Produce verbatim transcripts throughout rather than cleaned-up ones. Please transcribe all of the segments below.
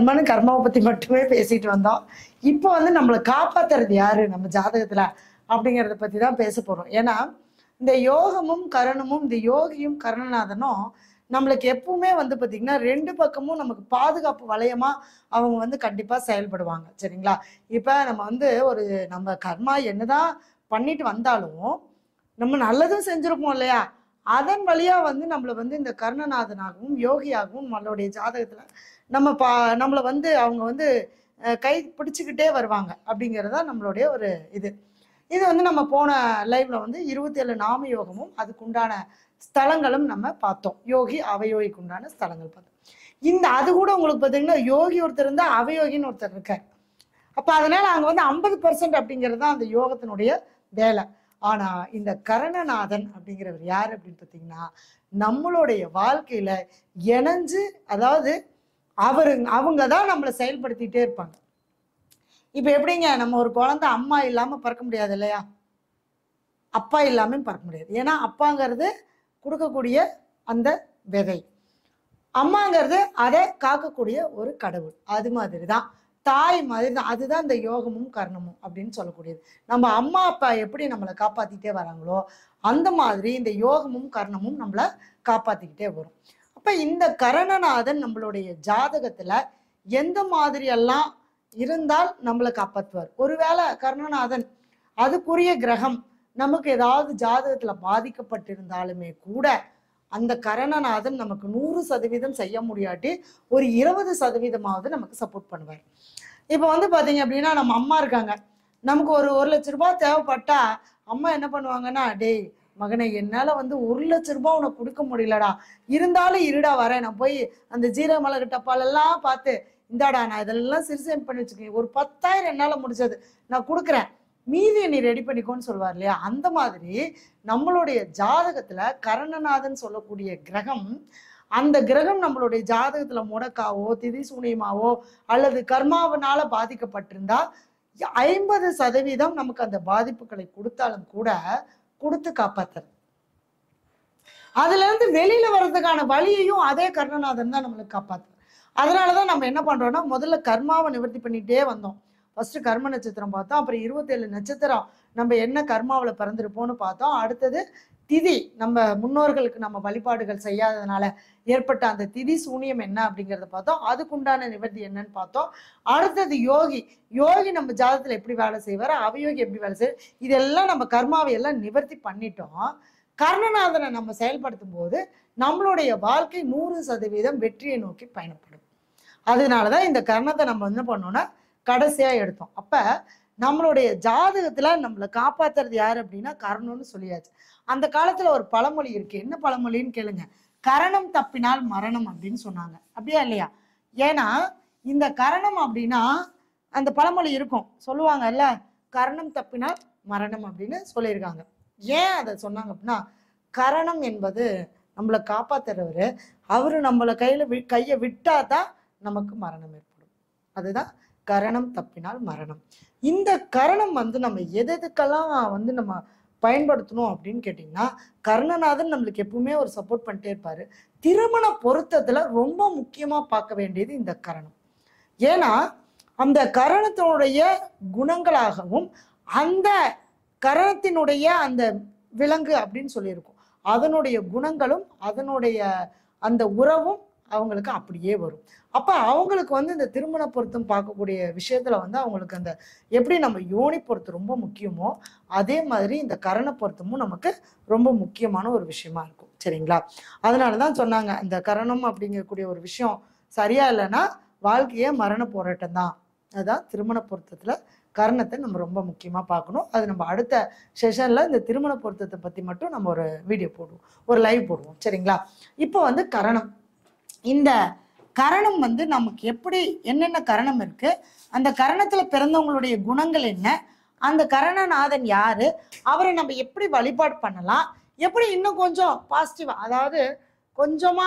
கர்மன்னு கர்மாவை பற்றி மட்டுமே பேசிட்டு வந்தோம். இப்போ வந்து நம்மளை காப்பாற்றுறது யாரு நம்ம ஜாதகத்தில் அப்படிங்கிறத பற்றி தான் பேச போகிறோம். ஏன்னா இந்த யோகமும் கரணமும், இந்த யோகியும் கரணநாதனும் நம்மளுக்கு எப்பவுமே வந்து பார்த்திங்கன்னா ரெண்டு பக்கமும் நமக்கு பாதுகாப்பு வளையமாக அவங்க வந்து கண்டிப்பாக செயல்படுவாங்க. சரிங்களா? இப்போ நம்ம வந்து ஒரு நம்ம கர்மா என்னதான் பண்ணிட்டு வந்தாலும் நம்ம நல்லதும் செஞ்சுருப்போம் இல்லையா? அதன் வழியாக வந்து நம்மளை வந்து இந்த கர்ணநாதனாகவும் யோகியாகவும் நம்மளுடைய ஜாதகத்தில் நம்ம பா நம்மளை வந்து அவங்க வந்து கை பிடிச்சிக்கிட்டே வருவாங்க அப்படிங்கிறது தான் நம்மளுடைய ஒரு இது. இது வந்து நம்ம போன லைவ்ல வந்து இருபத்தி ஏழு நாம யோகமும் அதுக்குண்டான ஸ்தலங்களும் நம்ம பார்த்தோம். யோகி அவயோகிக்கு உண்டான ஸ்தலங்கள் பார்த்தோம். இந்த அது கூட உங்களுக்கு பார்த்தீங்கன்னா யோகி ஒருத்தர் இருந்தா அவயோகின்னு ஒருத்தர் இருக்கார். அப்ப அதனால அங்க வந்து ஐம்பது பர்சன்ட் அப்படிங்கிறது தான் அந்த யோகத்தினுடைய வேலை. ஆனா இந்த கரணநாதன் அப்படிங்கிறவர் யார் அப்படின்னு பார்த்தீங்கன்னா நம்மளுடைய வாழ்க்கையில இணைஞ்சு, அதாவது அவரு அவங்க தான் நம்மளை செயல்படுத்திட்டே இருப்பாங்க. இப்ப எப்படிங்க, நம்ம ஒரு குழந்தை அம்மா இல்லாம பறக்க முடியாது இல்லையா? அப்பா இல்லாம பறக்க முடியாது. ஏன்னா அப்பாங்கிறது கொடுக்கக்கூடிய அந்த விதை, அம்மாங்கிறது அதை காக்கக்கூடிய ஒரு கடவுள். அது மாதிரி தான் தாய் மாதிரி தான். அதுதான் இந்த யோகமும் கர்ணமும் அப்படின்னு சொல்லக்கூடியது. நம்ம அம்மா அப்பா எப்படி நம்மளை காப்பாத்திக்கிட்டே வராங்களோ அந்த மாதிரி இந்த யோகமும் கர்ணமும் நம்மளை காப்பாத்திக்கிட்டே வரும். அப்ப இந்த கரணநாதன் நம்மளுடைய ஜாதகத்துல எந்த மாதிரி எல்லாம் இருந்தால் நம்மளை காப்பாற்றுவார். ஒருவேளை கர்ணநாதன் அதுக்குரிய கிரகம் நமக்கு ஏதாவது ஜாதகத்துல பாதிக்கப்பட்டிருந்தாலுமே கூட அந்த கரணநாதன் நமக்கு நூறு சதவீதம் செய்ய முடியாட்டி ஒரு இருபது சதவீதமாவது நமக்கு சப்போர்ட் பண்ணுவார். இப்போ வந்து பார்த்தீங்க அப்படின்னா நம்ம அம்மா இருக்காங்க, நமக்கு ஒரு ஒரு லட்ச ரூபாய் தேவைப்பட்டா அம்மா என்ன பண்ணுவாங்கன்னா, டேய் மகனை என்னால் வந்து ஒரு லட்ச ரூபாய் உனக்கு கொடுக்க முடியலடா, இருந்தாலும் இருடா வரேன், நான் போய் அந்த ஜீரக மிளகு டப்பாலெல்லாம் பார்த்து இந்தாடா நான் இதெல்லாம் சிறுசேம் பண்ணி வச்சுக்கேன், ஒரு பத்தாயிரம் என்னால் முடிச்சது நான் கொடுக்குறேன், மீதியை நீ ரெடி பண்ணிக்கோன்னு சொல்லுவார் இல்லையா? அந்த மாதிரி நம்மளுடைய ஜாதகத்துல கரணநாதன் சொல்லக்கூடிய கிரகம், அந்த கிரகம் நம்மளுடைய ஜாதகத்துல முடக்காவோ திதி சூனியமாவோ அல்லது கர்மாவனால பாதிக்கப்பட்டிருந்தா ஐம்பது சதவீதம் நமக்கு அந்த பாதிப்புகளை கொடுத்தாலும் கூட கொடுத்து காப்பாத்துறது. அதுல இருந்து வெளியில வர்றதுக்கான வழியையும் அதே கர்ணநாதன் தான் நம்மளுக்கு காப்பாத்துறது. அதனாலதான் நம்ம என்ன பண்றோம்னா முதல்ல கர்மாவை நிவர்த்தி பண்ணிட்டே வந்தோம். ஃபர்ஸ்ட் கர்ம நட்சத்திரம் பார்த்தோம், அப்புறம் இருபத்தி ஏழு நட்சத்திரம் நம்ம என்ன கர்மாவில் பிறந்திருப்போம்னு பார்த்தோம். அடுத்தது திதி, நம்ம முன்னோர்களுக்கு நம்ம வழிபாடுகள் செய்யாததுனால ஏற்பட்ட அந்த திதி சூனியம் என்ன அப்படிங்கிறத பார்த்தோம். அதுக்குண்டான நிவர்த்தி என்னன்னு பார்த்தோம். அடுத்தது யோகி, யோகி நம்ம ஜாதகத்துல எப்படி வேலை செய்வார், அவயோகி எப்படி வேலை செய்வார், இதெல்லாம் நம்ம கர்மாவை எல்லாம் நிவர்த்தி பண்ணிட்டோம். கர்ணநாதனை நம்ம செயல்படுத்தும் போது நம்மளுடைய வாழ்க்கை நூறு சதவீதம் வெற்றியை நோக்கி பயணப்படும். அதனாலதான் இந்த கர்ணத்தை நம்ம என்ன பண்ணோம்னா கடைசியா எடுத்தோம். அப்ப நம்மளுடைய ஜாதகத்துல நம்மளை காப்பாத்துறது யாரு அப்படின்னா கரணம்னு சொல்லியாச்சு. அந்த காலத்துல ஒரு பழமொழி இருக்கு, என்ன பழமொழின்னு கேளுங்க, கரணம் தப்பினால் மரணம் அப்படின்னு சொன்னாங்க. அப்படியா இல்லையா? ஏன்னா இந்த கரணம் அப்படின்னா அந்த பழமொழி இருக்கும், சொல்லுவாங்கல்ல, கரணம் தப்பினால் மரணம் அப்படின்னு சொல்லியிருக்காங்க. ஏன் அதை சொன்னாங்க அப்படின்னா, கரணம் என்பது நம்மளை காப்பாத்துறவரு, அவரு நம்மளை கையில வி கையை விட்டாதான் நமக்கு மரணம் ஏற்படும். அதுதான் கரணம் தப்பினால் மரணம். இந்த கரணம் வந்து நம்ம எது எதுக்கெல்லாம் வந்து நம்ம பயன்படுத்தணும் அப்படின்னு கேட்டிங்கன்னா, கர்ணநாதன் நம்மளுக்கு எப்பவுமே ஒரு சப்போர்ட் பண்ணிட்டே இருப்பாரு. திருமண பொருத்தத்துல ரொம்ப முக்கியமா பார்க்க வேண்டியது இந்த கரணம். ஏன்னா அந்த கரணத்தினுடைய குணங்களாகவும் அந்த கரணத்தினுடைய அந்த விலங்கு அப்படின்னு சொல்லியிருக்கும், அதனுடைய குணங்களும் அதனுடைய அந்த உறவும் அவங்களுக்கு அப்படியே வரும். அப்ப அவங்களுக்கு வந்து இந்த திருமண பொருத்தம் பார்க்கக்கூடிய விஷயத்துல வந்து அவங்களுக்கு அந்த எப்படி நம்ம யோனி பொருத்தம் ரொம்ப முக்கியமோ அதே மாதிரி இந்த கரண பொருத்தமும் நமக்கு ரொம்ப முக்கியமான ஒரு விஷயமா இருக்கும். சரிங்களா? அதனாலதான் சொன்னாங்க, இந்த கரணம் அப்படிங்கக்கூடிய ஒரு விஷயம் சரியா இல்லைன்னா வாழ்க்கையே மரண போராட்டம் தான். அதுதான் திருமண பொருத்தத்துல கரணத்தை நம்ம ரொம்ப முக்கியமா பார்க்கணும். அது நம்ம அடுத்த செஷன்ல இந்த திருமண பொருத்தத்தை பத்தி மட்டும் நம்ம ஒரு வீடியோ போடுவோம், ஒரு லைவ் போடுவோம். சரிங்களா? இப்போ வந்து கரணம், இந்த கரணம் வந்து நமக்கு எப்படி என்னென்ன கரணம் இருக்கு, அந்த கரணத்துல பிறந்தவங்களுடைய குணங்கள் என்ன, அந்த கரணநாதன் யாரு, அவரை நம்ம எப்படி வழிபாடு பண்ணலாம், எப்படி இன்னும் கொஞ்சம் பாசிட்டிவா, அதாவது கொஞ்சமா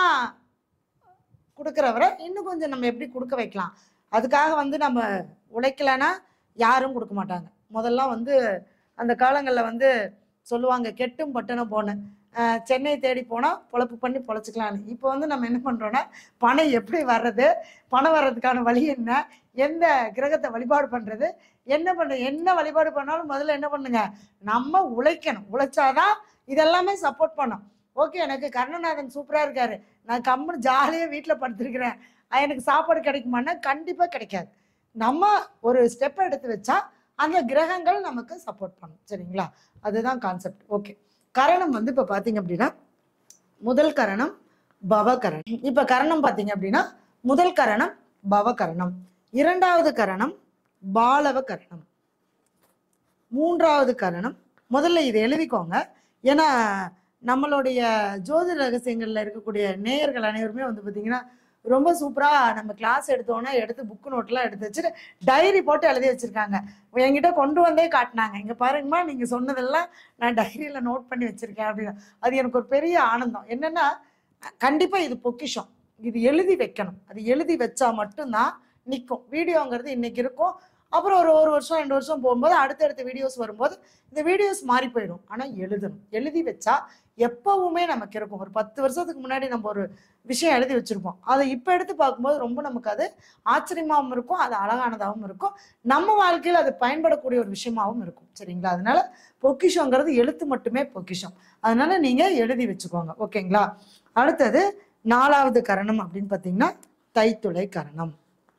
கொடுக்குறவரை இன்னும் கொஞ்சம் நம்ம எப்படி கொடுக்க வைக்கலாம். அதுக்காக வந்து நம்ம உழைக்கலைன்னா யாரும் கொடுக்க மாட்டாங்க. முதல்ல வந்து அந்த காலங்களில் வந்து சொல்லுவாங்க, கெட்டும் பட்டணம் போன சென்னை தேடி போனால் பொழப்பு பண்ணி பொழைச்சிக்கலான்னு. இப்போ வந்து நம்ம என்ன பண்ணுறோன்னா, பணம் எப்படி வர்றது, பணம் வர்றதுக்கான வழி என்ன, எந்த கிரகத்தை வழிபாடு பண்ணுறது, என்ன பண்ண என்ன வழிபாடு பண்ணாலும் முதல்ல என்ன பண்ணுங்க, நம்ம உழைக்கணும். உழைச்சாதான் இதெல்லாமே சப்போர்ட் பண்ணும். ஓகே, எனக்கு கருணநாதன் சூப்பராக இருக்காரு, நான் கம்முன்னு ஜாலியாக வீட்டில் படுத்துருக்கிறேன், எனக்கு சாப்பாடு கிடைக்குமான்னா கண்டிப்பாக கிடைக்காது. நம்ம ஒரு ஸ்டெப் எடுத்து வச்சா அந்த கிரகங்கள் நமக்கு சப்போர்ட் பண்ணும். சரிங்களா, அதுதான் கான்செப்ட். ஓகே, கரணம் வந்து இப்போ பார்த்தீங்க அப்படின்னா முதல் கரணம் பவகரணம். இப்போ கரணம் பார்த்தீங்க அப்படின்னா முதல் கரணம் பவகரணம், இரண்டாவது கரணம் பாலவ கரணம், மூன்றாவது கரணம். முதல்ல இதை எழுதிக்கோங்க, ஏன்னா நம்மளுடைய ஜோதிட ரகசியங்கள்ல இருக்கக்கூடிய நேயர்கள் அனைவருமே வந்து பார்த்தீங்கன்னா ரொம்ப சூப்பராக நம்ம கிளாஸ் எடுத்தோன்னா எடுத்து புக்கு நோட்டெலாம் எடுத்து வச்சுட்டு டைரி போட்டு எழுதி வச்சுருக்காங்க. என்கிட்ட கொண்டு வந்தே காட்டினாங்க, இங்கே பாருங்கம்மா நீங்கள் சொன்னதெல்லாம் நான் டைரியில் நோட் பண்ணி வச்சுருக்கேன் அப்படின்னு. அது எனக்கு ஒரு பெரிய ஆனந்தம். என்னென்னா, கண்டிப்பாக இது பொக்கிஷம், இது எழுதி வைக்கணும். அது எழுதி வச்சா மட்டும்தான் நிற்கும். வீடியோங்கிறது இன்றைக்கி இருக்கும், அப்புறம் ஒரு ஒரு வருஷம் ரெண்டு வருஷம் போகும்போது அடுத்தடுத்த வீடியோஸ் வரும்போது இந்த வீடியோஸ் மாறி போயிடும். ஆனால் எழுதணும், எழுதி வச்சா எப்பவுமே நமக்கு இருக்கும். ஒரு பத்து வருஷத்துக்கு முன்னாடி நம்ம ஒரு விஷயம் எழுதி வச்சுருப்போம், அதை இப்போ எடுத்து பார்க்கும்போது ரொம்ப நமக்கு அது ஆச்சரியமாகவும் இருக்கும், அது அழகானதாகவும் இருக்கும், நம்ம வாழ்க்கையில் அது பயன்படக்கூடிய ஒரு விஷயமாகவும் இருக்கும். சரிங்களா, அதனால பொக்கிஷங்கிறது எழுத்து மட்டுமே பொக்கிஷம், அதனால நீங்கள் எழுதி வச்சுக்கோங்க. ஓகேங்களா. அடுத்தது நாலாவது கரணம் அப்படின்னு பார்த்தீங்கன்னா தைத்துளை கரணம்.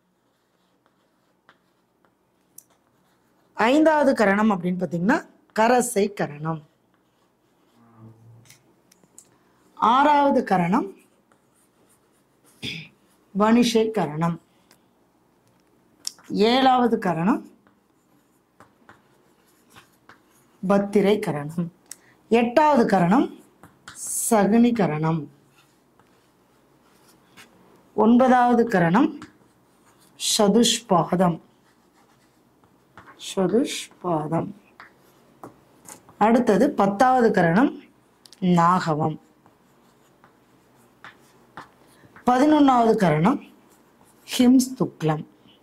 ஐந்தாவது கரணம் அப்படின்னு பார்த்தீங்கன்னா கரசை கரணம். ஆறாவது கரணம் வணிஷை கரணம். ஏழாவது கரணம் பத்திரை கரணம். எட்டாவது கரணம் சகுனி கரணம். ஒன்பதாவது கரணம் சதுஷ்பாதம். சதுஷ்பாதம். அடுத்தது பத்தாவது கரணம் நாகவம். பதினொன்னாவது கரணம் ஹிம்ஸ்துக்லம்.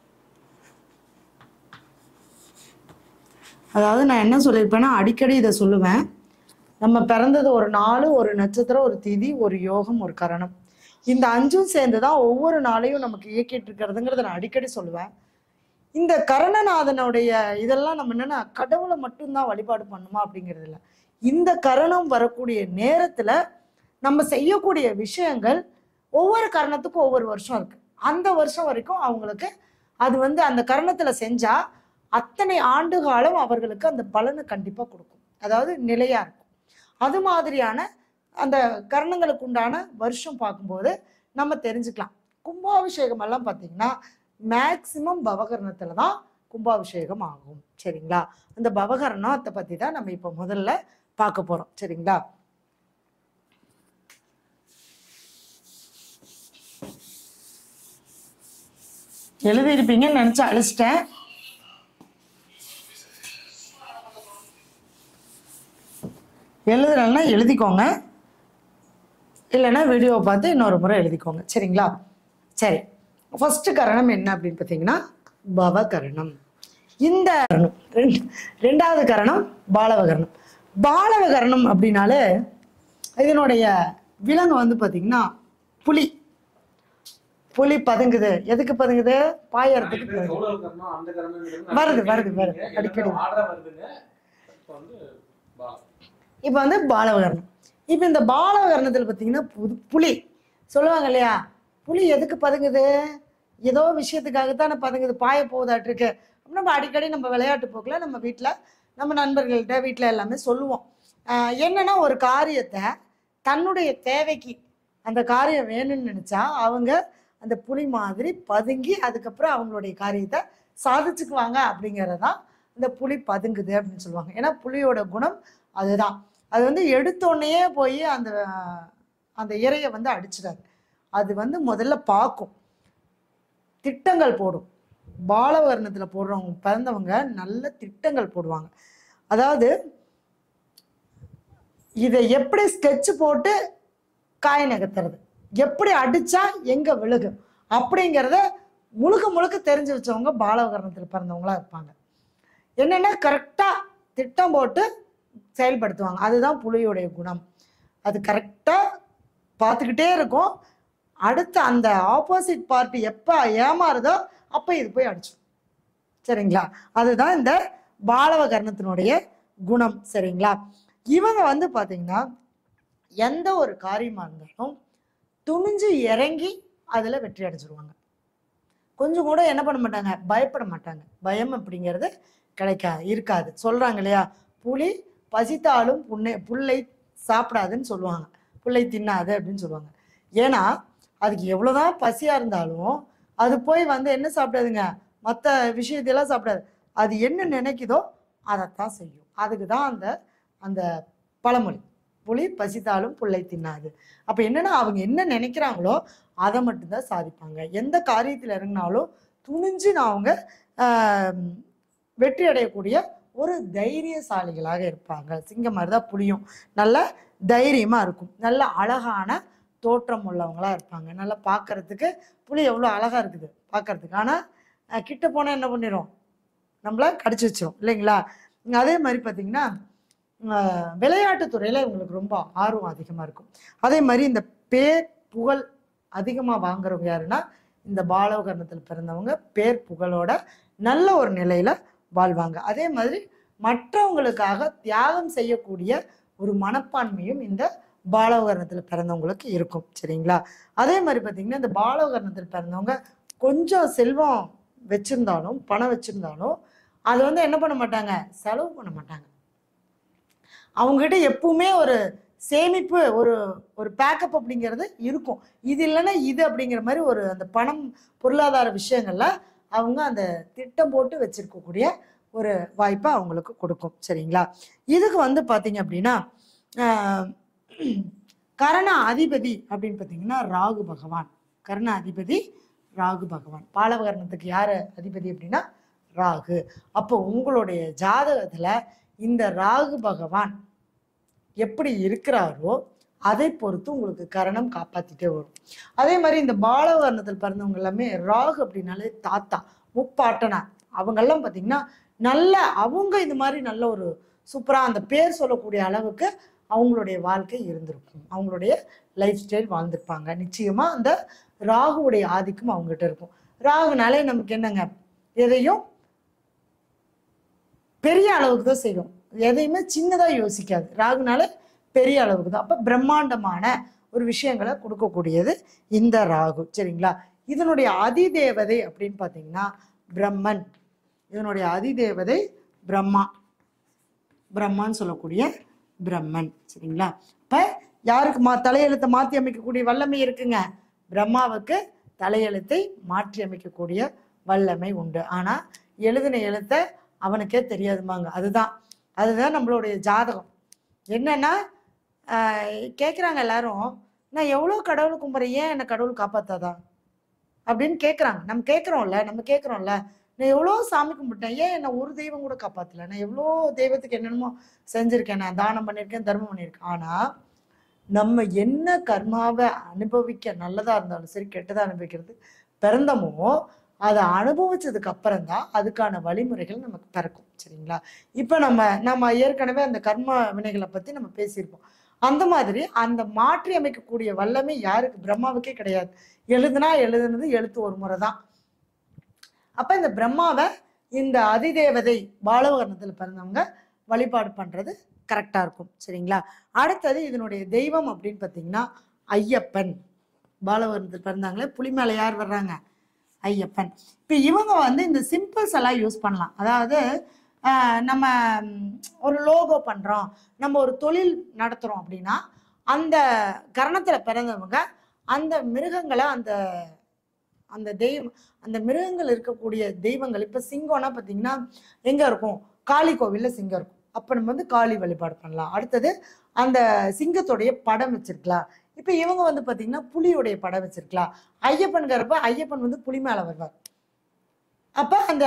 அதாவது நான் என்ன சொல்லியிருப்பேன்னா, அடிக்கடி இதை சொல்லுவேன், நம்ம பிறந்தது ஒரு நாள், ஒரு நட்சத்திரம், ஒரு திதி, ஒரு யோகம், ஒரு கரணம், இந்த அஞ்சும் சேர்ந்து தான் ஒவ்வொரு நாளையும் நமக்கு இயக்கிட்டு இருக்கிறதுங்கிறத நான் அடிக்கடி சொல்லுவேன். இந்த கரணநாதனுடைய இதெல்லாம் நம்ம என்னன்னா கடவுளை மட்டும்தான் வழிபாடு பண்ணுமா அப்படிங்கிறது இல்லை. இந்த கரணம் வரக்கூடிய நேரத்துல நம்ம செய்யக்கூடிய விஷயங்கள் ஒவ்வொரு கரணத்துக்கும் ஒவ்வொரு வருஷம் இருக்கு. அந்த வருஷம் வரைக்கும் அவங்களுக்கு அது வந்து அந்த கரணத்துல செஞ்சா அத்தனை ஆண்டு காலம் அவர்களுக்கு அந்த பலனை கண்டிப்பா கொடுக்கும், அதாவது நிலையா இருக்கும். அது மாதிரியான அந்த கரணங்களுக்கு உண்டான வருஷம் பார்க்கும்போது நம்ம தெரிஞ்சுக்கலாம். கும்பாபிஷேகம் எல்லாம் பார்த்தீங்கன்னா மேக்சிமம் பவகரணத்துல தான் கும்பாபிஷேகம் ஆகும். சரிங்களா, அந்த பவகரணத்தை பத்தி தான் நம்ம இப்போ முதல்ல பார்க்க போறோம். சரிங்களா, எழுதியிருப்பீங்கன்னு நினைச்சு அழிச்சிட்டேன். எழுதுறேன்னா எழுதிக்கோங்க, இல்லைன்னா வீடியோவை பார்த்து இன்னொரு முறை எழுதிக்கோங்க. சரிங்களா, சரி. ஃபர்ஸ்ட் கரணம் என்ன அப்படின்னு பார்த்தீங்கன்னா பவகரணம். இந்த கரணம் ரெண்டாவது கரணம் பாலவகரணம். பாலவகரணம் அப்படின்னாலே இதனுடைய விலங்கு வந்து பார்த்தீங்கன்னா புலி. புலி பதுங்குது. எதுக்கு பதுங்குது? பாயறதுக்கு வருது வருது வருது அடிக்கடி. இப்போ வந்து பாலவகரணம். இப்போ இந்த பாலவகரணத்தில் பார்த்தீங்கன்னா புலி சொல்லுவாங்க இல்லையா, புலி எதுக்கு பதுங்குது? ஏதோ விஷயத்துக்காகத்தானே பதுங்குது, பாய போகுதாட்டிருக்கு. நம்ம அடிக்கடி நம்ம விளையாட்டு போக்கில் நம்ம வீட்டில் நம்ம நண்பர்கள்கிட்ட வீட்டில் எல்லாமே சொல்லுவோம். என்னன்னா, ஒரு காரியத்தை தன்னுடைய தேவைக்கு அந்த காரியம் வேணும்னு நினச்சா அவங்க அந்த புலி மாதிரி பதுங்கி அதுக்கப்புறம் அவங்களுடைய காரியத்தை சாதிச்சுக்குவாங்க. அப்படிங்கிறதான் இந்த புலி பதுங்குது அப்படின்னு சொல்லுவாங்க. ஏன்னா புலியோட குணம் அதுதான். அது வந்து எடுத்தோடனே போய் அந்த அந்த இறையை வந்து அடிச்சிடாது. அது வந்து முதல்ல பார்க்கும், திட்டங்கள் போடும். பாலவர்ணத்தில் போடுறவங்க பிறந்தவங்க நல்ல திட்டங்கள் போடுவாங்க. அதாவது இதை எப்படி ஸ்கெட்ச் போட்டு காய் நகர்த்துறது, எப்படி அடிச்சா எங்க விழுகு அப்படிங்கிறத முழுக்க முழுக்க தெரிஞ்சு வச்சவங்க பாலவகரணத்தில் பிறந்தவங்களா இருப்பாங்க. என்னன்னா கரெக்டா திட்டம் போட்டு செயல்படுத்துவாங்க. அதுதான் புலியுடைய குணம். அது கரெக்டாக பார்த்துக்கிட்டே இருக்கும். அடுத்த அந்த ஆப்போசிட் பார்ட்டி எப்போ ஏமாறுதோ அப்போ இது போய் அடிச்சிடும். சரிங்களா? அதுதான் இந்த பாலவ கர்ணத்தினுடைய குணம். சரிங்களா? இவங்க வந்து பார்த்தீங்கன்னா எந்த ஒரு காரியமாக இருந்தாலும் துணிஞ்சு இறங்கி அதில் வெற்றி அடைஞ்சிருவாங்க. கொஞ்சம் கூட என்ன பண்ண மாட்டாங்க, பயப்பட மாட்டாங்க. பயம் அப்படிங்கிறது கிடைக்கா இருக்காது. சொல்கிறாங்க இல்லையா, புலி பசித்தாலும் புண்ணை புல்லை சாப்பிடாதுன்னு சொல்லுவாங்க, புல்லை தின்னாது அப்படின்னு சொல்லுவாங்க. ஏன்னா அதுக்கு எவ்வளோதான் பசியாக இருந்தாலும் அது போய் வந்து என்ன சாப்பிடாதுங்க, மற்ற விஷயத்தையெல்லாம் சாப்பிடாது. அது என்ன நினைக்குதோ அதைத்தான் செய்யும். அதுக்கு தான் அந்த அந்த பழமொழி, புலி பசித்தாலும் புல்லை தின்னாது. அப்போ என்னன்னா அவங்க என்ன நினைக்கிறாங்களோ அதை மட்டும்தான் சாதிப்பாங்க. எந்த காரியத்தில் இறங்கினாலும் துணிஞ்சு நான் அவங்க வெற்றி அடையக்கூடிய ஒரு தைரியசாலிகளாக இருப்பாங்க. சிங்கம் மாதிரி தான் புலியும் நல்ல தைரியமாக இருக்கும். நல்ல அழகான தோற்றம் உள்ளவங்களா இருப்பாங்க. நல்லா பார்க்கறதுக்கு புலி எவ்வளோ அழகாக இருக்குது பார்க்கறதுக்கு. ஆனால் கிட்ட போனால் என்ன பண்ணிடும், நம்மள கடிச்சு வச்சிடும் இல்லைங்களா? அதே மாதிரி பார்த்தீங்கன்னா விளையாட்டு துறையில் இவங்களுக்கு ரொம்ப ஆர்வம் அதிகமாக இருக்கும். அதே மாதிரி இந்த பேர் புகழ் அதிகமாக வாங்குறவங்க யாருன்னா இந்த பாலவ கர்ணத்தில் பிறந்தவங்க பேர் புகழோட நல்ல ஒரு நிலையில் வாழ்வாங்க. அதே மாதிரி மற்றவங்களுக்காக தியாகம் செய்யக்கூடிய ஒரு மனப்பான்மையும் இந்த பாலவ கர்ணத்தில் பிறந்தவங்களுக்கு இருக்கும். சரிங்களா? அதே மாதிரி பார்த்தீங்கன்னா இந்த பாலவ கர்ணத்தில் பிறந்தவங்க கொஞ்சம் செல்வம் வச்சுருந்தாலும் பணம் வச்சுருந்தாலும் அது வந்து என்ன பண்ண மாட்டாங்க, செலவு பண்ண மாட்டாங்க. அவங்ககிட்ட எப்பவுமே ஒரு சேமிப்பு, ஒரு ஒரு பேக்கப் அப்படிங்கிறது இருக்கும். இது இல்லைன்னா இது அப்படிங்கிற மாதிரி ஒரு அந்த பணம் பொருளாதார விஷயங்கள்ல அவங்க அந்த திட்டம் போட்டு வச்சிருக்கக்கூடிய ஒரு வாய்ப்பை அவங்களுக்கு கொடுக்கும். சரிங்களா? இதுக்கு வந்து பார்த்தீங்க அப்படின்னா கரண அதிபதி அப்படின்னு பார்த்தீங்கன்னா ராகு பகவான். கர்ண அதிபதி ராகு பகவான். பாலவ கர்ணத்துக்கு யார் அதிபதி அப்படின்னா ராகு. அப்போ உங்களுடைய ஜாதகத்தில் இந்த ராகு பகவான் எப்படி இருக்கிறாரோ அதை பொறுத்து உங்களுக்கு கரணம் காப்பாற்றிட்டே வரும். அதே மாதிரி இந்த பாலவ கர்ணத்தில் பிறந்தவங்க எல்லாமே ராகு அப்படின்னாலே தாத்தா முப்பாட்டனா அவங்கெல்லாம் பார்த்தீங்கன்னா நல்ல அவங்க இது மாதிரி நல்ல ஒரு சூப்பராக அந்த பேர் சொல்லக்கூடிய அளவுக்கு அவங்களுடைய வாழ்க்கை இருந்திருக்கும். அவங்களுடைய லைஃப் ஸ்டைல் வாழ்ந்திருப்பாங்க. நிச்சயமாக அந்த ராகுவுடைய ஆதிக்கம் அவங்ககிட்ட இருக்கும். ராகுனாலே நமக்கு என்னங்க, எதையும் பெரிய அளவுக்கு தான் செய்யும், எதையுமே சின்னதாக யோசிக்காது. ராகுனால பெரிய அளவுக்கு தான். அப்போ பிரம்மாண்டமான ஒரு விஷயங்களை கொடுக்கக்கூடியது இந்த ராகு. சரிங்களா? இதனுடைய அதிதேவதை அப்படின்னு பார்த்தீங்கன்னா பிரம்மன். இதனுடைய அதிதேவதை பிரம்மா, பிரம்மான்னு சொல்லக்கூடிய பிரம்மன். சரிங்களா? இப்போ யாருக்கு மா தலையெழுத்தை மாற்றி அமைக்கக்கூடிய வல்லமை இருக்குங்க, பிரம்மாவுக்கு தலையெழுத்தை மாற்றி அமைக்கக்கூடிய வல்லமை உண்டு. ஆனால் எழுதின எழுத்தை அவனுக்கே தெரியாதுமாங்க. அதுதான் அதுதான் நம்மளுடைய ஜாதகம். என்னன்னா கேட்குறாங்க எல்லாரும், நான் எவ்வளோ கடவுள் கும்பிட்றேன், ஏன் என்னை கடவுள் காப்பாத்தாதா அப்படின்னு கேட்குறாங்க. நம்ம கேட்குறோம்ல நம்ம கேட்குறோம்ல நான் எவ்வளோ சாமி கும்பிட்டேன், ஏன் என்னை ஒரு தெய்வம் கூட காப்பாற்றல, நான் எவ்வளோ தெய்வத்துக்கு என்னென்னமோ செஞ்சுருக்கேன், நான் தானம் பண்ணியிருக்கேன், தர்மம் பண்ணியிருக்கேன். ஆனால் நம்ம என்ன கர்மாவை அனுபவிக்க, நல்லதாக இருந்தாலும் சரி கெட்டதாக அனுபவிக்கிறது பிறந்தமோ அதை அனுபவிச்சதுக்கு அப்புறம் தான் அதுக்கான வழிமுறைகள் நமக்கு பிறக்கும். சரிங்களா? இப்போ நம்ம நம்ம ஏற்கனவே அந்த கர்ம வினைகளை பற்றி நம்ம பேசியிருப்போம். அந்த மாதிரி அந்த மாற்றி அமைக்கக்கூடிய வல்லமை யாருக்கு, பிரம்மாவுக்கே கிடையாது. எழுதுனா எழுதுனது எழுத்து ஒரு முறை தான். அப்போ இந்த பிரம்மாவை இந்த அதிதேவதை பாலவ கர்ணத்தில் பிறந்தவங்க வழிபாடு பண்ணுறது கரெக்டாக இருக்கும். சரிங்களா? அடுத்தது இதனுடைய தெய்வம் அப்படின்னு பார்த்தீங்கன்னா ஐயப்பன். பாலவ கர்ணத்தில் பிறந்தாங்களே புலி மேலே யார் வர்றாங்க, ஐயப்பன். இப்போ இவங்க வந்து இந்த சிம்பிள்ஸ் எல்லாம் யூஸ் பண்ணலாம். அதாவது நம்ம ஒரு லோகோ பண்ணுறோம், நம்ம ஒரு தொழில் நடத்துகிறோம் அப்படின்னா அந்த கரணத்தில் பிறந்தவங்க அந்த மிருகங்களை அந்த அந்த தெய்வம் அந்த மிருகங்கள் இருக்கக்கூடிய தெய்வங்கள், இப்போ சிங்கம்னா பார்த்தீங்கன்னா எங்கே இருக்கும், காளி கோவிலில் சிங்கம் இருக்கும். அப்போ நம்ம வந்து காளி வழிபாடு பண்ணலாம். அடுத்தது அந்த சிங்கத்துடைய படம் வச்சிருக்கலாம். இப்போ இவங்க வந்து பார்த்தீங்கன்னா புலியுடைய படம் வச்சிருக்கலாம். ஐயப்பன்கிறப்ப ஐயப்பன் வந்து புலி மேலே வருவார். அப்போ அந்த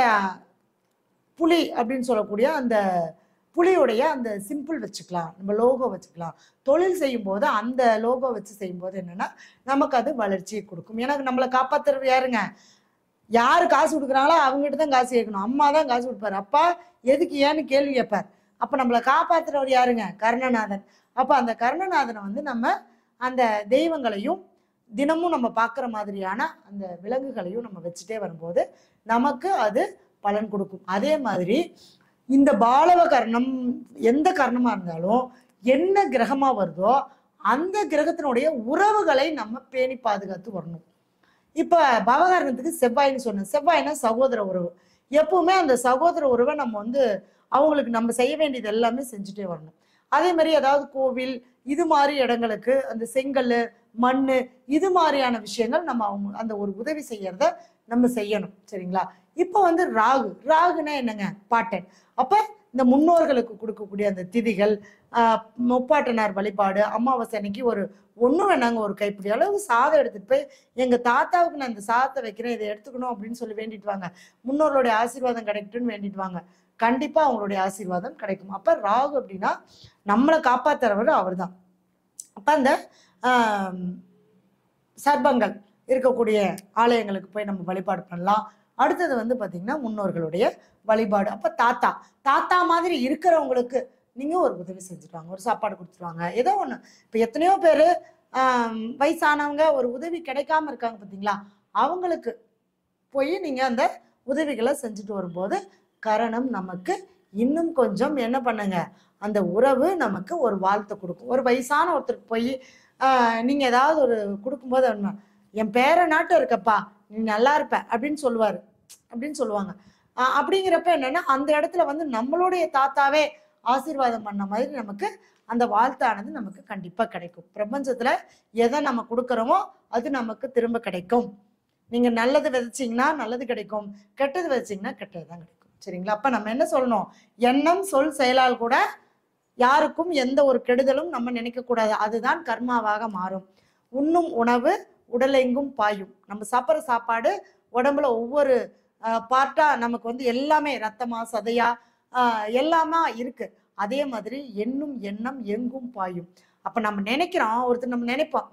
புலி அப்படின்னு சொல்லக்கூடிய அந்த புலியுடைய அந்த சிம்பிள் வச்சுக்கலாம், நம்ம லோகோ வச்சுக்கலாம். தொழில் செய்யும்போது அந்த லோகோ வச்சு செய்யும்போது என்னென்னா நமக்கு அது வளர்ச்சியை கொடுக்கும். ஏன்னா நம்மளை காப்பாற்றுறது யாருங்க, யார் காசு கொடுக்குறாங்களோ அவங்ககிட்ட தான் காசு கேட்கணும். அம்மா தான் காசு கொடுப்பாரு, அப்பா எதுக்கு ஏன்னு கேள்வி கேட்பார். அப்போ நம்மளை காப்பாற்றுறவர் யாருங்க, கர்ணநாதன். அப்போ அந்த கர்ணநாதனை வந்து நம்ம அந்த தெய்வங்களையும் தினமும் நம்ம பார்க்குற மாதிரியான அந்த விலங்குகளையும் நம்ம வச்சுட்டே வரும்போது நமக்கு அது பலன் கொடுக்கும். அதே மாதிரி இந்த பாலவ கர்ணம் எந்த கர்ணமாக இருந்தாலும் என்ன கிரகமாக வருதோ அந்த கிரகத்தினுடைய உறவுகளை நம்ம பேணி பாதுகாத்து வரணும். இப்போ பவகரணத்துக்கு செவ்வாய்ன்னு சொன்னேன். செவ்வாய்னா சகோதர உறவு. எப்பவுமே அந்த சகோதர உறவை நம்ம வந்து அவங்களுக்கு நம்ம செய்ய வேண்டியது எல்லாமே செஞ்சுட்டே வரணும். அதே மாதிரி ஏதாவது கோவில் இது மாதிரி இடங்களுக்கு அந்த செங்கல் மண் இது மாதிரியான விஷயங்கள் நம்ம அவங்க அந்த ஒரு உதவி செய்யறத நம்ம செய்யணும். சரிங்களா? இப்போ வந்து ராகு ராகுனா என்னங்க? பாட்டன். அப்போ இந்த முன்னோர்களுக்கு கொடுக்கக்கூடிய அந்த திதிகள், ஆஹ் முப்பாட்டனார் வழிபாடு, அமாவாசை அன்னைக்கு ஒரு ஒண்ணு வேணாங்க ஒரு கைப்பிடி அளவு சாதம் எடுத்துட்டு போய் எங்க தாத்தாவுக்கு நான் இந்த சாதத்தை வைக்கிறேன், இதை எடுத்துக்கணும் அப்படின்னு சொல்லி வேண்டிட்டு வாங்க. முன்னோர்களுடைய ஆசீர்வாதம் கிடைக்கட்டும்னு வேண்டிட்டு வாங்க. கண்டிப்பா அவங்களுடைய ஆசீர்வாதம் கிடைக்கும். அப்ப ராகு அப்படின்னா நம்மளை காப்பாத்துறவர் அவர் தான். அப்ப அந்த ஆஹ் சர்ப்பங்கள் இருக்கக்கூடிய ஆலயங்களுக்கு போய் நம்ம வழிபாடு பண்ணலாம். அடுத்தது வந்து பாத்தீங்கன்னா முன்னோர்களுடைய வழிபாடு. அப்ப தாத்தா தாத்தா மாதிரி இருக்கிறவங்களுக்கு நீங்க ஒரு உதவி செஞ்சுருவாங்க, ஒரு சாப்பாடு கொடுத்துருவாங்க, ஏதோ ஒண்ணு. இப்ப எத்தனையோ பேரு ஆஹ் வயசானவங்க ஒரு உதவி கிடைக்காம இருக்காங்க பாத்தீங்களா, அவங்களுக்கு போய் நீங்க அந்த உதவிகளை செஞ்சுட்டு வரும்போது கரணம் நமக்கு இன்னும் கொஞ்சம் என்ன பண்ணுங்க, அந்த உறவு நமக்கு ஒரு வாழ்த்தை கொடுக்கும். ஒரு வயசான ஒருத்தருக்கு போய் ஆஹ் நீங்க ஏதாவது ஒரு கொடுக்கும்போது என் பேர நாட்டம் இருக்கப்பா நீ நல்லா இருப்ப அப்படின்னு சொல்லுவாரு அப்படின்னு சொல்லுவாங்க. ஆஹ் அப்படிங்கிறப்ப என்னன்னா அந்த இடத்துல வந்து நம்மளுடைய தாத்தாவே ஆசீர்வாதம் பண்ண மாதிரி நமக்கு அந்த வாழ்த்தானது நமக்கு கண்டிப்பா கிடைக்கும். பிரபஞ்சத்துல எதை நம்ம கொடுக்குறோமோ அது நமக்கு திரும்ப கிடைக்கும். நீங்க நல்லது விதைச்சிங்கன்னா நல்லது கிடைக்கும், கெட்டது விதைச்சிங்கன்னா கெட்டதுதான் கிடைக்கும். சரிங்களா? அப்ப நம்ம என்ன சொல்லணும், எண்ணம் சொல் செயலால் கூட யாருக்கும் எந்த ஒரு கெடுதலும் நம்ம நினைக்க கூடாது. அதுதான் கர்மாவாக மாறும். உண்ணும் உணவு உடலெங்கும் பாயும். நம்ம சாப்பிட்ற சாப்பாடு உடம்புல ஒவ்வொரு பார்ட்டா நமக்கு வந்து எல்லாமே ரத்தமா சதையா ஆஹ் எல்லாமே இருக்கு. அதே மாதிரி எண்ணும் எண்ணம் எங்கும் பாயும். அப்ப நம்ம நினைக்கிறோம், ஒருத்தர் நம்ம நினைப்போம்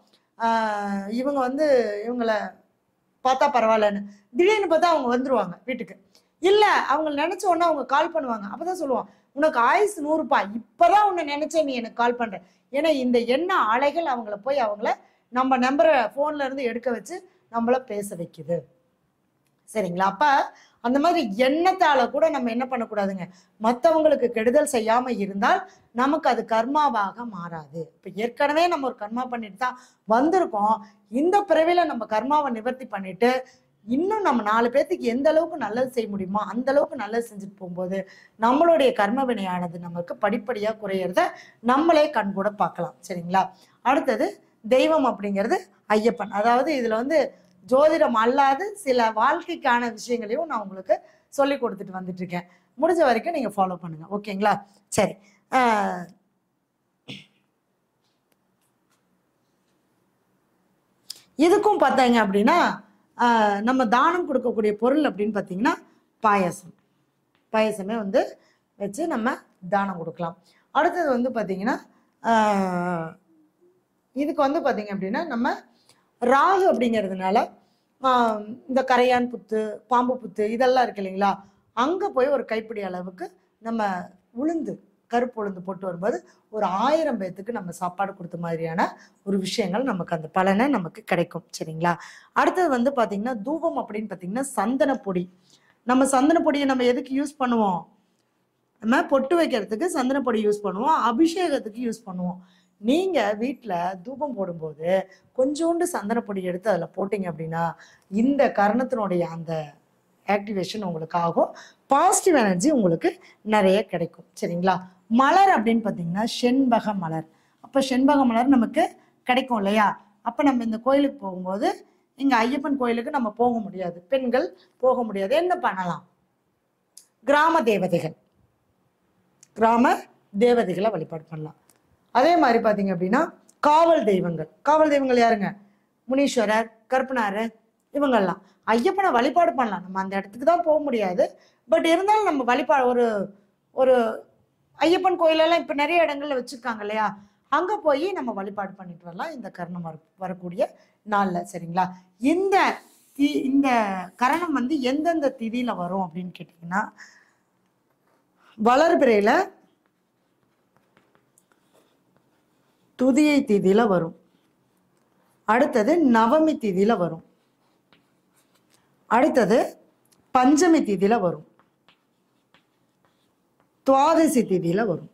ஆஹ் இவங்க வந்து இவங்களை பார்த்தா பரவாயில்லன்னு, திடீர்னு பார்த்தா அவங்க வந்துருவாங்க வீட்டுக்கு. இல்ல அவங்க நினைச்ச உடனே அவங்க கால் பண்ணுவாங்க. அப்பதான் சொல்லுவான், உனக்கு ஆயுசு நூறுப்பா, இப்பதான் உன்னை நினைச்சேன் நீ எனக்கு கால் பண்ற. ஏன்னா இந்த எண்ண அலைகள் அவங்கள போய் அவங்கள நம்ம நம்பரை போன்ல இருந்து எடுக்க வச்சு நம்மள பேச வைக்குது. சரிங்களா? அப்ப அந்த மாதிரி எண்ணத்தால கூட நம்ம என்ன பண்ணக்கூடாதுங்க, மற்றவங்களுக்கு கெடுதல் செய்யாம இருந்தால் நமக்கு அது கர்மாவாக மாறாது. இப்ப ஏற்கனவே நம்ம ஒரு கர்மா பண்ணிட்டு தான் வந்திருக்கோம். இந்த பிறவில நம்ம கர்மாவை நிவர்த்தி பண்ணிட்டு இன்னும் நம்ம நாலு பேர்த்துக்கு எந்த அளவுக்கு நல்லது செய்ய முடியுமோ அந்த அளவுக்கு நல்லது செஞ்சுட்டு போகும்போது நம்மளுடைய கர்ம வினையானது நமக்கு படிப்படியா குறையறத நம்மளே கண்கூட பார்க்கலாம். சரிங்களா? அடுத்தது தெய்வம் அப்படிங்கிறது ஐயப்பன். அதாவது இதுல வந்து ஜோதிடம் அல்லாது சில வாழ்க்கைக்கான விஷயங்களையும் நான் உங்களுக்கு சொல்லி கொடுத்துட்டு வந்துட்டு இருக்கேன். முடிஞ்ச வரைக்கும் நீங்க ஃபாலோ பண்ணுங்க. ஓகேங்களா? சரி. ஆஹ் இதுக்கும் பார்த்தாங்க அப்படின்னா ஆஹ் நம்ம தானம் கொடுக்கக்கூடிய பொருள் அப்படின்னு பார்த்தீங்கன்னா பாயசம். பாயசமே வந்து வச்சு நம்ம தானம் கொடுக்கலாம். அடுத்தது வந்து பார்த்தீங்கன்னா ஆஹ் இதுக்கு வந்து பார்த்தீங்க அப்படின்னா நம்ம ராகு அப்படிங்கிறதுனால இந்த கரையான் புத்து பாம்பு புத்து இதெல்லாம் இருக்கு இல்லைங்களா, அங்கே போய் ஒரு கைப்பிடி அளவுக்கு நம்ம உளுந்து கருப்பு உளுந்து போட்டு வரும்போது ஒரு ஆயிரம் பேத்துக்கு நம்ம சாப்பாடு கொடுத்த மாதிரியான ஒரு விஷயங்கள் நமக்கு அந்த பலனை நமக்கு கிடைக்கும். சரிங்களா? அடுத்தது வந்து பார்த்தீங்கன்னா தூபம் அப்படின்னு பார்த்தீங்கன்னா சந்தன பொடி. நம்ம சந்தன பொடியை நம்ம எதுக்கு யூஸ் பண்ணுவோம், நம்ம பொட்டு வைக்கிறதுக்கு சந்தன பொடி யூஸ் பண்ணுவோம், அபிஷேகத்துக்கு யூஸ் பண்ணுவோம். நீங்க வீட்டுல தூபம் போடும்போது கொஞ்சோண்டு சந்தன பொடி எடுத்து அதுல போட்டீங்க அப்படின்னா இந்த கரணத்தினுடைய அந்த ஆக்டிவேஷன் உங்களுக்கு ஆகும், பாசிட்டிவ் எனர்ஜி உங்களுக்கு நிறைய கிடைக்கும். சரிங்களா? மலர் அப்படின்னு பார்த்தீங்கன்னா செண்பக மலர். அப்ப செண்பக மலர் நமக்கு கிடைக்கும் இல்லையா? அப்ப நம்ம இந்த கோயிலுக்கு போகும்போது இங்க ஐயப்பன் கோயிலுக்கு நம்ம போக முடியாது, பெண்கள் போக முடியாது. என்ன பண்ணலாம், கிராம தேவதைகள் கிராம தேவதைகளை வழிபாடு பண்ணலாம். அதே மாதிரி பார்த்தீங்க அப்படின்னா காவல் தெய்வங்கள். காவல் தெய்வங்கள் யாருங்க, முனீஸ்வரர் கருப்பனார் இவங்கெல்லாம். ஐயப்பனை வழிபாடு பண்ணலாம், நம்ம அந்த இடத்துக்கு தான் போக முடியாது, பட் இருந்தாலும் நம்ம வழிபாடு ஒரு ஒரு ஐயப்பன் கோயிலெல்லாம் இப்போ நிறைய இடங்கள்ல வச்சுருக்காங்க இல்லையா, அங்கே போய் நம்ம வழிபாடு பண்ணிட்டு வரலாம் இந்த கரணம் வர வரக்கூடிய நாளில். சரிங்களா? இந்த தி இந்த கரணம் வந்து எந்தெந்த திதியில் வரும் அப்படின்னு கேட்டிங்கன்னா வளர்பிறையில் துதியை திதியில வரும். அடுத்தது நவமி திதியில வரும். அடுத்தது பஞ்சமி திதியில வரும். துவாதசி திதியில வரும்.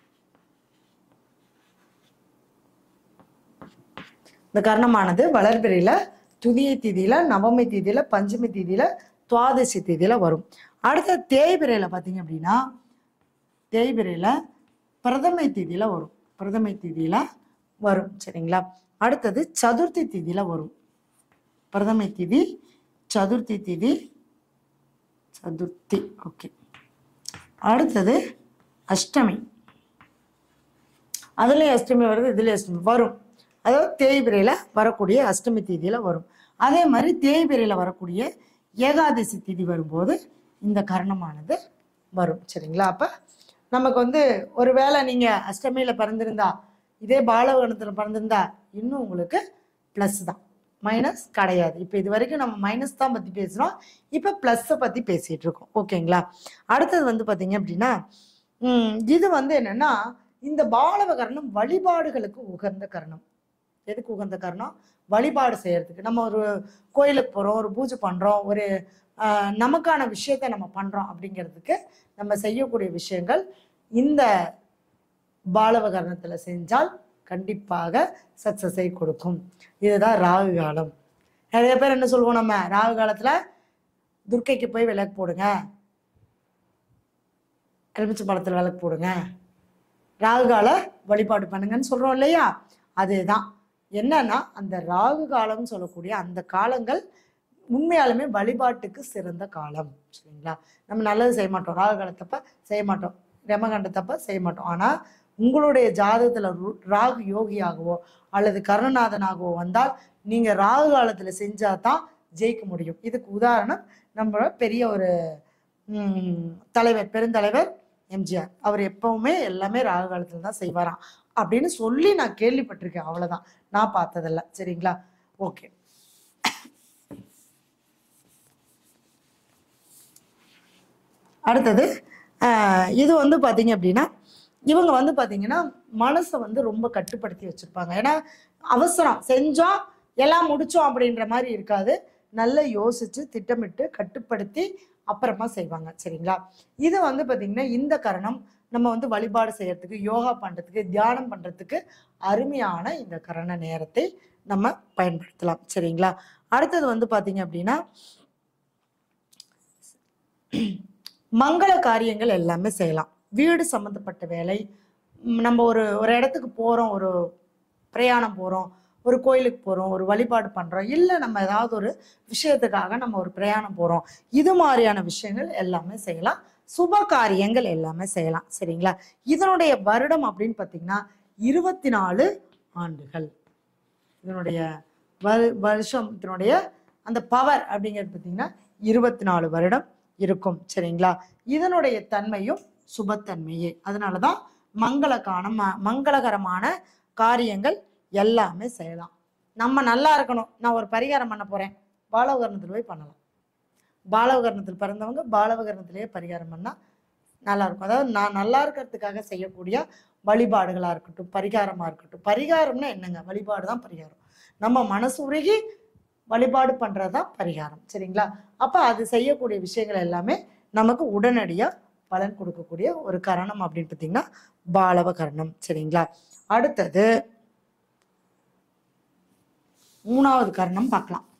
இந்த கர்ணமானது வளர்பிறையில துதியை திதியில நவமி திதியில பஞ்சமி திதியில துவாதசி திதியில வரும். அடுத்த தேய்பிரையில பார்த்தீங்க அப்படின்னா தேய்பிரையில பிரதமை திதியில வரும். பிரதமை திதியில வரும். சரிங்களா? அடுத்தது சதுர்த்தி திதியில வரும். பிரதமை திதி, சதுர்த்தி திதி, சதுர்த்தி. ஓகே. அடுத்தது அஷ்டமி. அதுலேயும் அஷ்டமி வருது, இதுலேயும் அஷ்டமி வரும். அதாவது தேய்பிரையில் வரக்கூடிய அஷ்டமி திதியில் வரும். அதே மாதிரி தேய்பிரையில் வரக்கூடிய ஏகாதசி திதி வரும்போது இந்த கர்ணமானது வரும். சரிங்களா? அப்போ நமக்கு வந்து ஒரு வேளை நீங்கள் அஷ்டமியில் பிறந்திருந்தா, இதே பாலவகணத்தில் பிறந்திருந்தா இன்னும் உங்களுக்கு ப்ளஸ் தான், மைனஸ் கிடையாது. இப்போ இது வரைக்கும் நம்ம மைனஸ் தான் பற்றி பேசுகிறோம், இப்போ ப்ளஸ்ஸை பற்றி பேசிகிட்டு இருக்கோம். ஓகேங்களா? அடுத்தது வந்து பார்த்தீங்க அப்படின்னா இது வந்து என்னென்னா இந்த பாலவகரணம் வழிபாடுகளுக்கு உகந்த கரணம். எதுக்கு உகந்த காரணம்? வழிபாடு செய்யறதுக்கு. நம்ம ஒரு கோயிலுக்கு போகிறோம், ஒரு பூஜை பண்ணுறோம், ஒரு நமக்கான விஷயத்த நம்ம பண்ணுறோம் அப்படிங்கிறதுக்கு நம்ம செய்யக்கூடிய விஷயங்கள் இந்த பாலவகரணத்தில் செஞ்சால் கண்டிப்பாக சக்ஸஸை கொடுக்கும். இதுதான் ராகு காலம். நிறைய பேர் என்ன சொல்லுவோம், நம்ம ராகு காலத்தில் துர்க்கைக்கு போய் விளக்கு போடுங்க, எலுமிச்சை பழத்தில் விளக்கு போடுங்க, ராகு கால வழிபாடு பண்ணுங்கன்னு சொல்கிறோம் இல்லையா? அதுதான் என்னன்னா அந்த ராகு காலம்னு சொல்லக்கூடிய அந்த காலங்கள் உண்மையாலுமே வழிபாட்டுக்கு சிறந்த காலம். சரிங்களா? நம்ம நல்லது செய்ய மாட்டோம், ராகு காலத்தப்ப செய்ய மாட்டோம், ரெமகண்டத்தப்ப செய்ய மாட்டோம். ஆனால் உங்களுடைய ஜாதகத்தில் ராகு யோகியாகவோ அல்லது கருணநாதனாகவோ வந்தால் நீங்கள் ராகு காலத்தில் செஞ்சால் தான் ஜெயிக்க முடியும். இதுக்கு உதாரணம் நம்ம பெரிய ஒரு தலைவர், பெருந்தலைவர் எம்ஜிஆர். அவர் எப்பவுமே எல்லாமே ராகு காலத்தில் தான் செய்வாராம் அப்படின்னு சொல்லி நான் கேள்விப்பட்டிருக்கேன். அவ்வளோதான், நான் பார்த்ததில்ல. சரிங்களா? ஓகே. அடுத்தது இது வந்து பார்த்தீங்க அப்படின்னா இவங்க வந்து பார்த்தீங்கன்னா மனசை வந்து ரொம்ப கட்டுப்படுத்தி வச்சுருப்பாங்க. ஏன்னா அவசரம் செஞ்சோம் எல்லாம் முடித்தோம் அப்படின்ற மாதிரி இருக்காது. நல்லா யோசித்து திட்டமிட்டு கட்டுப்படுத்தி அப்புறமா செய்வாங்க. சரிங்களா? இது வந்து பார்த்தீங்கன்னா இந்த கரணம் நம்ம வந்து வழிபாடு செய்யறதுக்கு, யோகா பண்ணுறதுக்கு, தியானம் பண்ணுறதுக்கு அருமையான இந்த கரண நேரத்தை நம்ம பயன்படுத்தலாம். சரிங்களா? அடுத்தது வந்து பார்த்தீங்க அப்படின்னா மங்கள காரியங்கள் எல்லாமே செய்யலாம். வீடு சம்மந்தப்பட்ட வேலை, நம்ம ஒரு ஒரு இடத்துக்கு போகிறோம், ஒரு பிரயாணம் போகிறோம், ஒரு கோயிலுக்கு போகிறோம், ஒரு வழிபாடு பண்ணுறோம், இல்லை நம்ம ஏதாவது ஒரு விஷயத்துக்காக நம்ம ஒரு பிரயாணம் போகிறோம், இது மாதிரியான விஷயங்கள் எல்லாமே செய்யலாம். சுப காரியங்கள் எல்லாமே செய்யலாம். சரிங்களா? இதனுடைய வருடம் அப்படின்னு பார்த்தீங்கன்னா இருபத்தி நாலு ஆண்டுகள். இதனுடைய வரு வருஷம் இதனுடைய அந்த பவர் அப்படிங்கிறது பார்த்தீங்கன்னா இருபத்தி நாலு வருடம் இருக்கும். சரிங்களா? இதனுடைய தன்மையும் சுபத்தன்மையே. அதனால தான் மங்களகான மங்களகரமான காரியங்கள் எல்லாமே செய்யலாம். நம்ம நல்லா இருக்கணும், நான் ஒரு பரிகாரம் பண்ண போகிறேன், பாலவகரணத்தில் போய் பண்ணலாம். பாலவகரணத்தில் பிறந்தவங்க பாலவகரணத்திலேயே பரிகாரம் பண்ணால் நல்லா இருக்கும். அதாவது நான் நல்லா இருக்கிறதுக்காக செய்யக்கூடிய வழிபாடுகளாக இருக்கட்டும், பரிகாரமாக இருக்கட்டும். பரிகாரம்னா என்னங்க? வழிபாடு தான் பரிகாரம். நம்ம மனசு உருகி வழிபாடு பண்ணுறது தான் பரிகாரம். சரிங்களா? அப்போ அது செய்யக்கூடிய விஷயங்கள் எல்லாமே நமக்கு உடனடியாக பலன் கொடுக்கக்கூடிய ஒரு கரணம் அப்படின்னு பார்த்தீங்கன்னா பாலவ கரணம். சரிங்களா? அடுத்தது மூணாவது கரணம் பார்க்கலாம்.